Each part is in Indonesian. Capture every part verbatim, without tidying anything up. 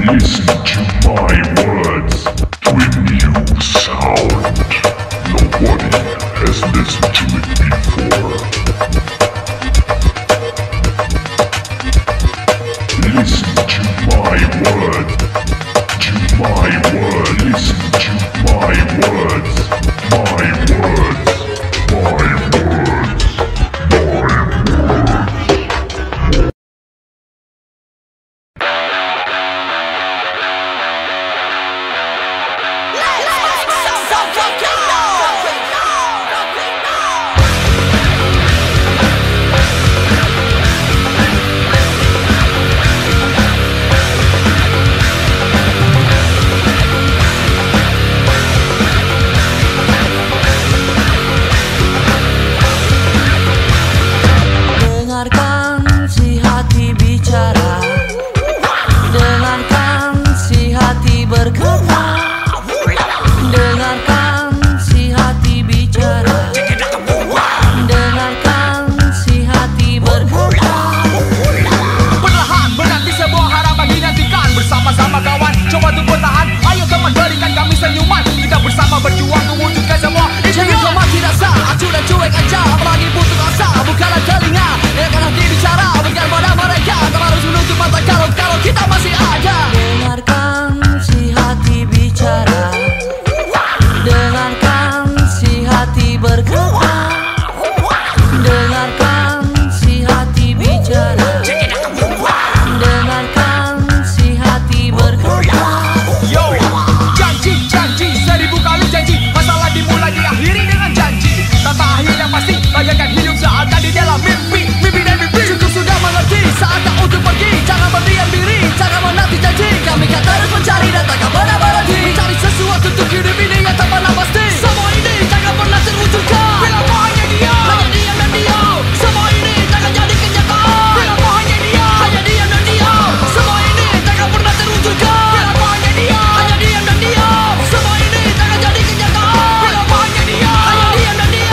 Listen to my words. Twin new sound. Nobody has listened to it before. Listen to my word. To my word. Listen to my words. My words. My words. My words. Dengarkan si hati bicara, dengarkan si hati berkata, dengarkan si hati bicara, dengarkan si hati berkata. Perlahan menanti sebuah harapan dinantikan bersama-sama kawan. Coba untuk bertahan, ayo teman berikan kami senyuman. Kita bersama berjuang mewujudkan semua impian. Jangan mati rasa, acuh dan cuek aja, apalagi putus asa. Bukanlah telinga, dengarkan hati bicara. Bukan pada mereka, tak harus menutup mata kalau kalau kita masih ada. Dengarkan si hati bicara, dengarkan si hati berkata, dengarkan si hati bicara, dengarkan si hati berkata. Yo, janji, janji, seribu kali janji. Masalah dimulai diakhiri dengan janji. Tanpa akhir yang pasti, bayangkan hidup seakan di dalam mimpi. Mimpi dan mimpi. Cukup sudah mengerti, saatnya untuk pergi. Jangan berdiam diri, jangan menanti janji. Kami kan terus mencari dan takkan pernah berhenti. Mencari sesuatu untuk hidup ini yang tak pernah pasti. Semua ini takkan pernah terwujudkan Bila kau hanya diam, hanya diam dan diam. Semua ini takkan jadi kenyataan bila kau hanya diam, hanya diam dan diam. Semua ini takkan pernah terwujudkan bila kau hanya diam, hanya diam dan diam. Semua ini takkan jadi kenyataan bila kau hanya diam. hanya diam dan diam.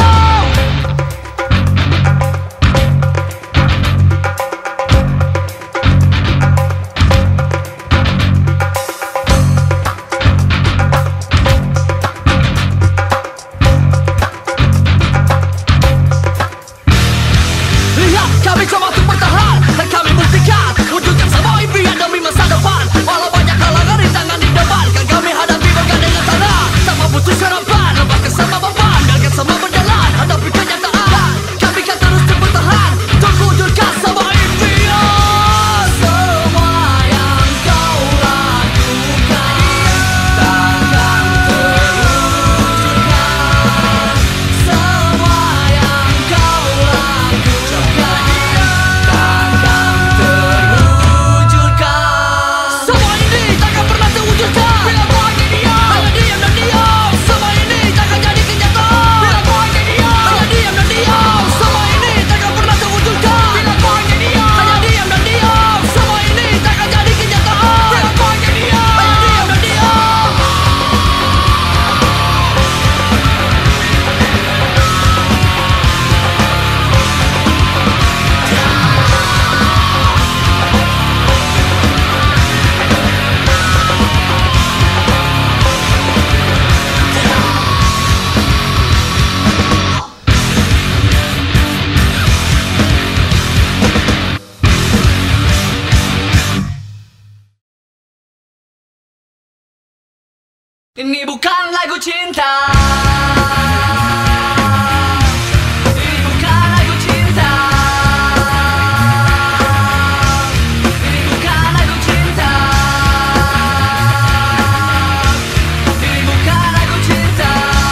Lihat kami coba untuk bertahan dan kami buktikan wujudkan semua impian demi masa depan. Walau banyak halangan rintangan di depan, kan kami hadapi bergandengan tangan tanpa putus harapan. Lepaskan semua beban, biarkan semua berjalan, hadapi kenyataan. Kami kan terus bertahan untuk wujudkan semua impian. Semua yang kau lakukan takkan terwujudkan. Semua yang kau lakukan takkan terwujudkan. Semua ini takkan pernah terwujudkan Bila kau hanya diam, hanya diam dan diam. Semua ini takkan jadi kenyataan bila kau hanya diam, hanya diam dan diam. Semua ini takkan pernah terwujudkan bila kau hanya diam, hanya diam dan diam. Semua ini takkan jadi kenyataan bila kau hanya diam. hanya diam dan diam. Ini bukan lagu cinta. Ini bukan lagu cinta. Ini bukan lagu cinta. Ini bukan lagu cinta.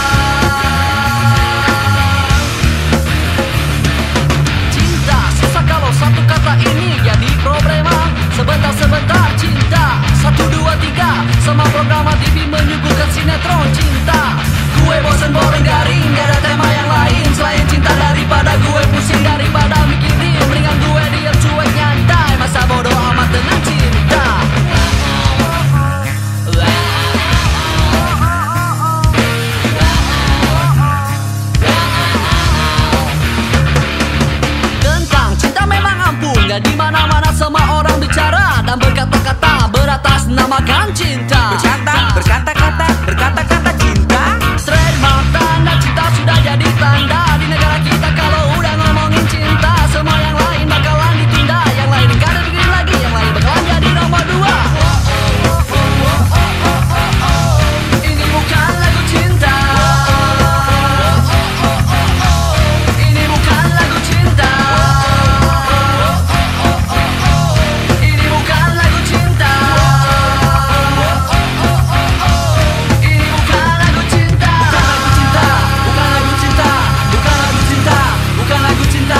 Cinta susah kalau satu kata ini jadi problema. Sebentar-sebentar cinta, satu dua tiga. Sama program T V menyuguhkan sinetron cinta. Kue cinta. Berkata, berkata-kata, berkata-kata cinta. Trademark tanda cinta sudah jadi tanda di negara kita. Kalau udah ngomongin cinta, semua yang lain bakalan ditunda. Yang lain gak ada bikin lagi, yang lain bakalan jadi nomor dua. Ini bukan lagu cinta. Ini bukan lagu cinta. Ini bukan lagu cinta. Ini bukan lagu cinta. Bukan lagu cinta. Bukan lagu cinta. Bukan lagu cinta. Bukan lagu cinta.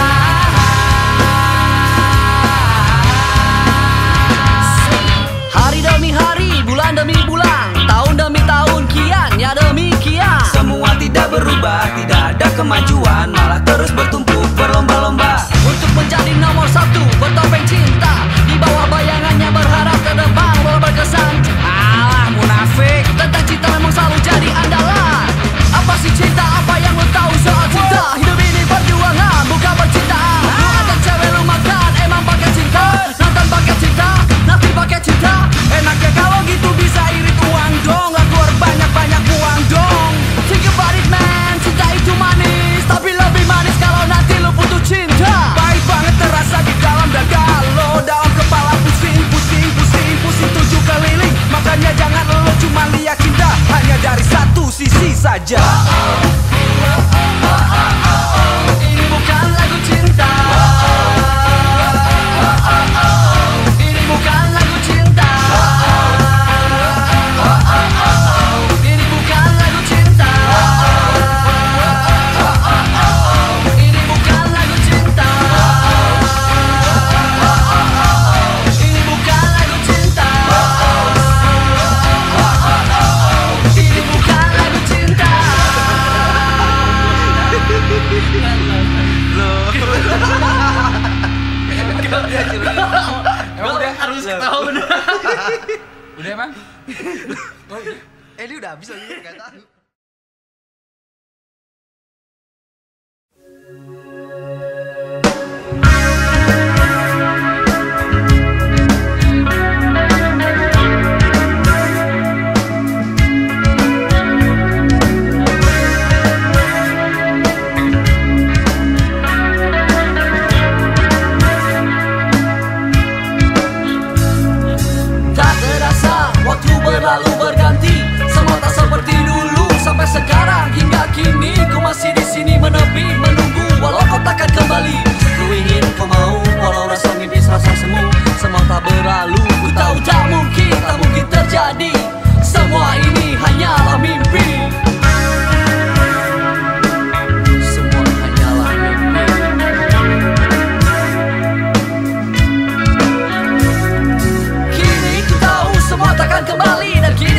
Hari demi hari, bulan demi bulan, tahun demi tahun, kian ya demikian. Semua tidak berubah, tidak ada kemajuan, malah terus bertumpuk berlomba-lomba Untuk menjadi nomor satu bertopeng cinta, di bawah bayangannya berharap terbang bola berkesan. Alah munafik. Tentang cinta memang selalu jadi andalan. Apa sih cinta? Apa yang lo tahu soal cinta? Hidup ini perjuangan, bukan percintaan. Lu ajak cewek lu makan, emang pakai cinta. Nonton pakai cinta, nanti pakai cinta. Enaknya kalau gitu bisa irit uang dong, gak keluar banyak-banyak uang dong. Think about it man, cinta itu manis, tapi lebih manis kalau nanti lu butuh cinta. Baik banget terasa di dalam dada lo, dalam kepala pusing, pusing, pusing, pusing tujuh keliling. Makanya jangan lo cuma lihat cinta hanya dari satu sisi saja. Ini bukan lagu cinta. Ini bukan lagu cinta. Ini bukan lagu cinta. Ini bukan lagu cinta. Ini bukan lagu cinta. Ini bukan lagu cinta. Emang udah harus ketawa bener. Udah emang? Eh ini udah habis lagi, gak tahu. Tak terasa waktu berlalu berganti, semua tak seperti dulu sampai sekarang hingga kini. Ku masih di sini menepi menunggu walau kau takkan kembali. Ku ingin kau mau walau rasa mimpi serasa semu. Semua tak berlalu, ku tahu tak mungkin, tak mungkin terjadi. Semua ini hanyalah mimpi. Semua hanyalah mimpi. Kini ku tahu semua takkan kembali, dan kini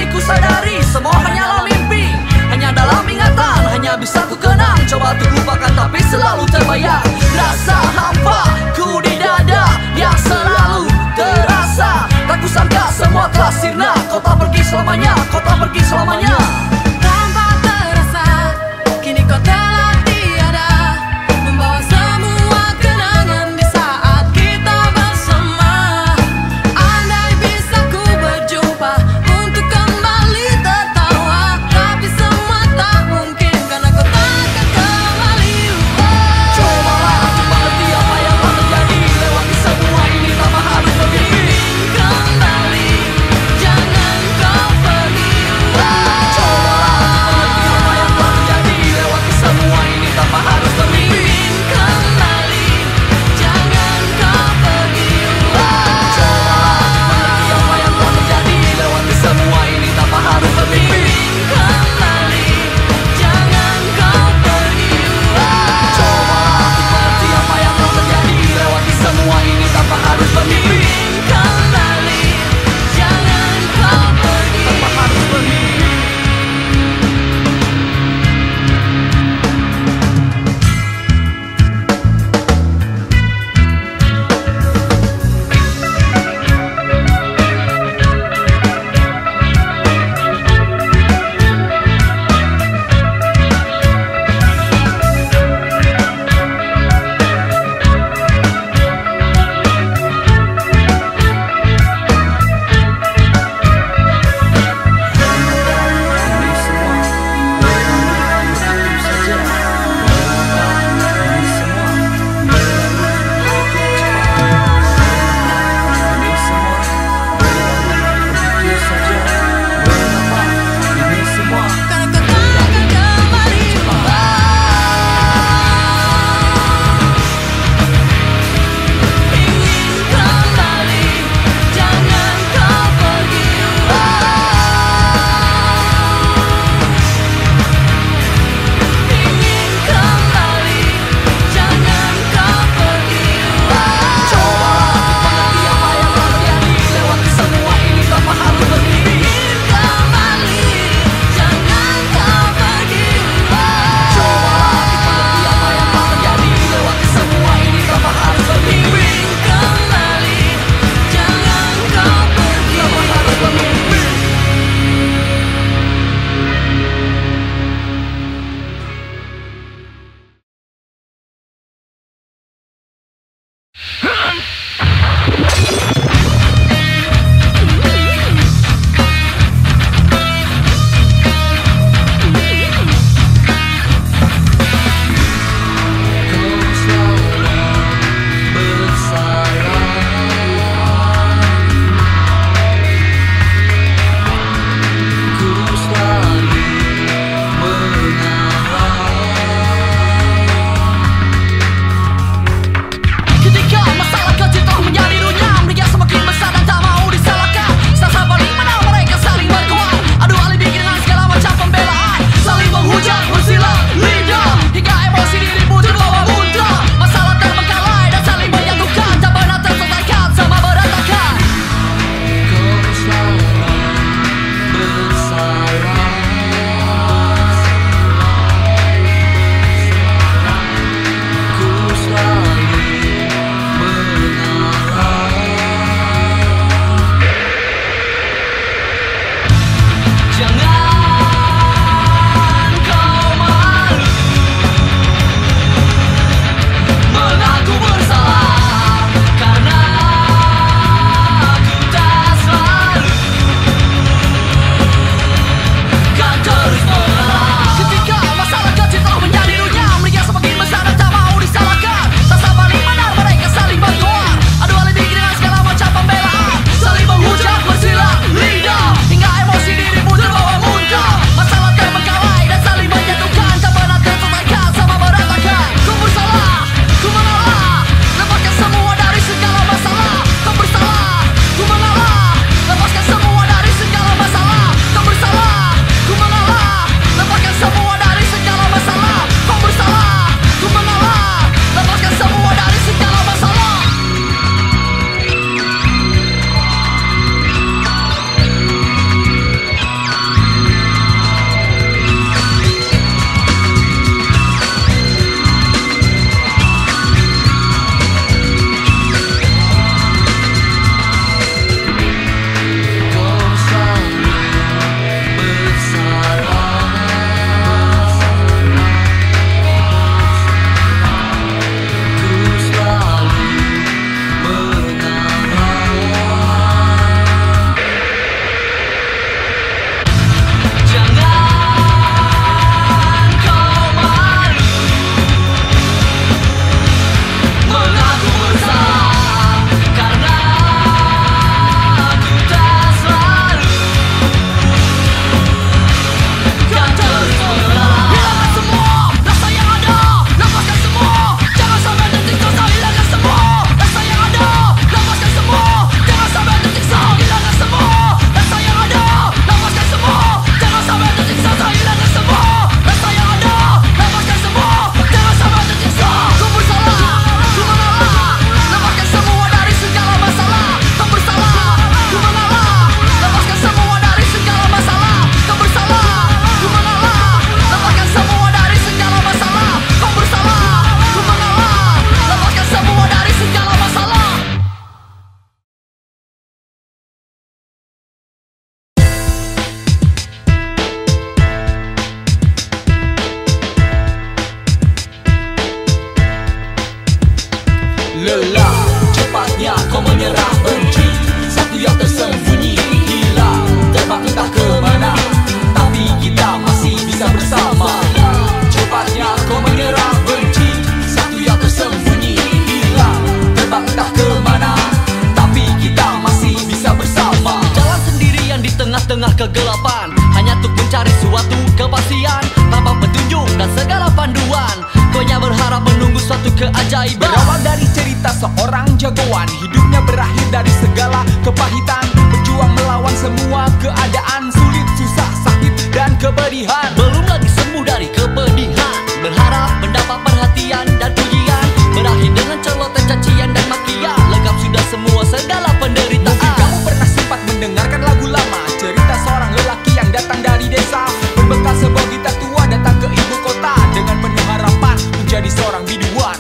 tengah kegelapan, hanya untuk mencari suatu kepastian tanpa petunjuk dan segala panduan. Kau hanya berharap menunggu suatu keajaiban. Berawal dari cerita seorang jagoan, hidupnya berakhir dari segala kepahitan, berjuang melawan semua keadaan sulit, susah, sakit, dan kepedihan. Belum lagi sembuh dari kepedihan, berharap mendapat perhatian dan pujian, berakhir dengan celotehan, cacian dan makian. Lengkap sudah semua segala penderitaan. Mungkin kamu pernah sempat mendengarkan lagu lama, cerita seorang lelaki yang datang dari desa, berbekal sebuah gitar tua datang ke ibu kota dengan penuh harapan menjadi seorang biduan.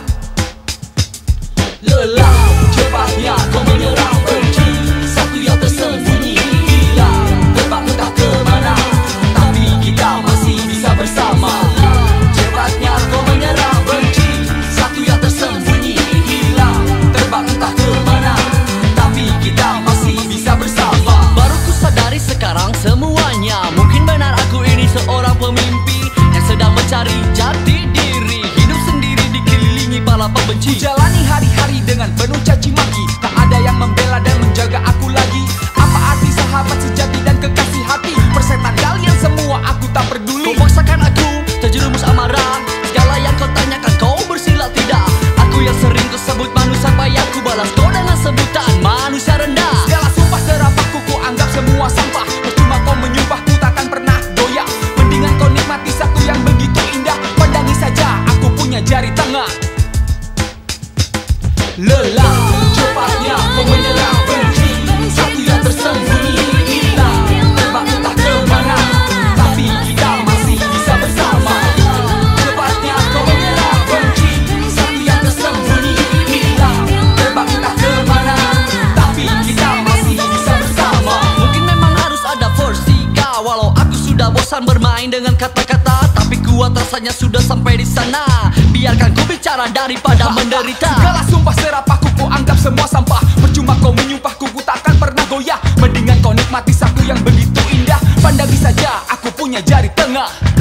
Lelah cepatnya kau menyerang benci, satu yang tersembunyi hilang, terbang entah kemana, tapi kita masih bisa bersama. Cepatnya kau menyerang benci, satu yang tersembunyi hilang, terbang entah kemana, tapi kita masih bisa bersama. Baru ku sadari sekarang semuanya, mungkin benar aku ini seorang pemimpi yang sedang mencari jati diri, hidup sendiri dikelilingi para pembenci. Jalani hari-hari dengan penuh caci maki, tak ada yang membela dan menjaga aku lagi. Apa arti sahabat sejati dan kekasih hati? Persetan kalian semua aku tak peduli. Kau paksakan aku terjerumus amarah, segala yang kau tanyakan kau bersilat tidak. Aku yang sering kau sebut manusia, sampai aku balas kau dengan sebutan manusia rendah. Segala sumpah serapahku ku anggap semua sampah, percuma kau menyumpahku takkan pernah goyah. Mendingan kau nikmati satu yang begitu indah, pandangi saja aku punya jari tengah. Lelah cepatnya kau menyerang benci, satu yang tersembunyi hilang, terbang entah kemana, tapi kita masih bisa bersama. Cepatnya kau menyerang benci, satu yang tersembunyi hilang, terbang entah kemana, tapi kita masih bisa bersama. Mungkin memang harus ada forsika, walau aku sudah bosan bermain dengan kata-kata, tapi kuat rasanya sudah sampai di sana. Biarkan ku bicara daripada menderita. Segala sumpah serapahku ku anggap semua sampah, percuma kau menyumpahku ku takkan pernah goyah. Mendingan kau nikmati satu yang begitu indah, pandangi saja aku punya jari tengah.